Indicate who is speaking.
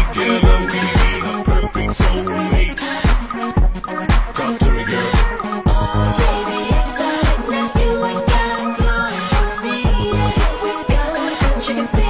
Speaker 1: together, we ain't a perfect soulmate. Talk to me, girl.
Speaker 2: Oh, baby, it's alright, now you ain't got flaws for me. We've got a good chance.